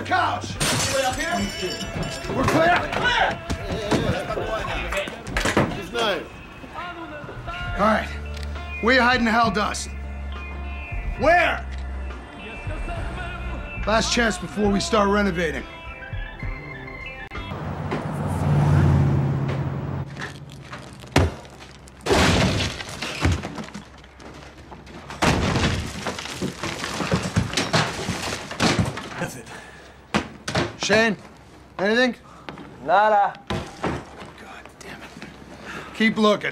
couch! Anybody up here? We're clear? Clear! His name. All right. Where you hiding the hell dust? Where? Last chance before we start renovating. Nothing. Shane, anything? Nada. God damn it. Keep looking.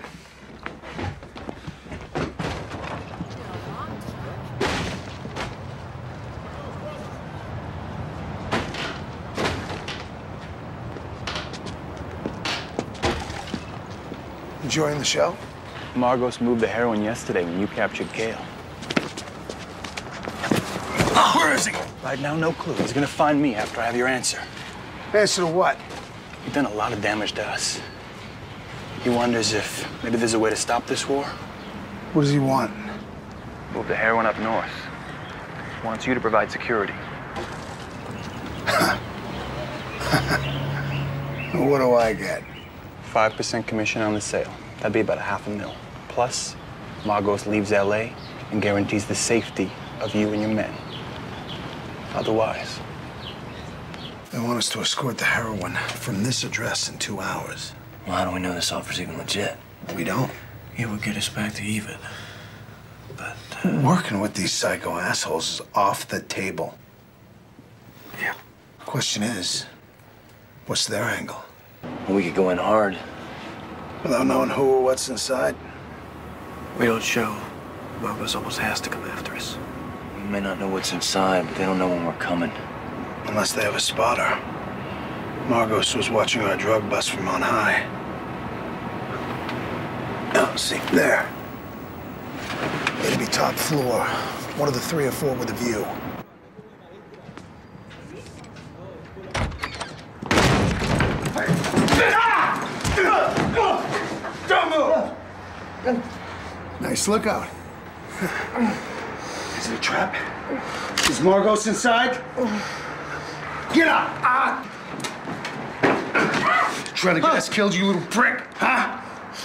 Enjoying the show? Margos moved the heroin yesterday when you captured Gale. Where is he? Right now, no clue. He's gonna find me after I have your answer. Answer to what? You've done a lot of damage to us. He wonders if maybe there's a way to stop this war. What does he want? Move the heroin up north. Wants you to provide security. What do I get? 5% commission on the sale. That'd be about $500,000. Plus, Margos leaves LA and guarantees the safety of you and your men. Otherwise. They want us to escort the heroin from this address in 2 hours. Well, how do we know this offer's even legit? We don't. It would get us back to even. But, Working with these psycho assholes is off the table. yeah. Question is, what's their angle? We could go in hard. Without knowing who or what's inside? We don't show. Margos almost has to come after us. We may not know what's inside, but they don't know when we're coming. Unless they have a spotter. Margos was watching our drug bust from on high. Oh, see, there. It'd be top floor. One of the 3 or 4 with a view. Don't move! Nice lookout. Is it a trap? Is Margos inside? Get up! Trying to get us killed, you little prick, huh?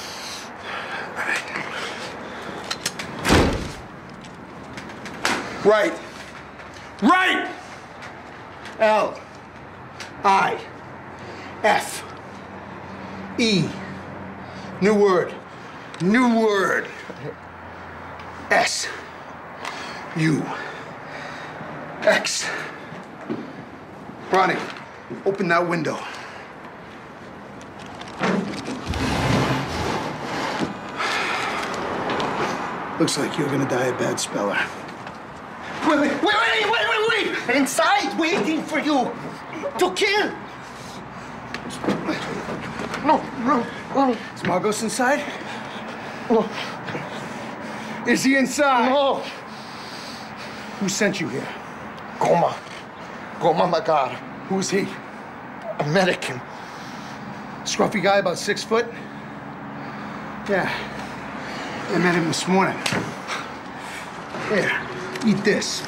Right. Right! L-I-F-E. New word. New word. S-U-X. Ronnie, open that window. Looks like you're gonna die a bad speller. Wait! Inside, waiting for you to kill. No. Is Margos inside? No. Is he inside? No. Who sent you here? Goma Magar, Who's he? American. Scruffy guy, about 6 foot? Yeah. I met him this morning. Here, eat this.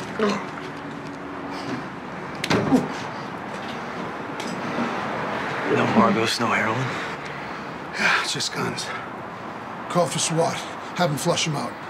No Margos, no heroin. Yeah, just guns. Call for SWAT. Have them flush him out.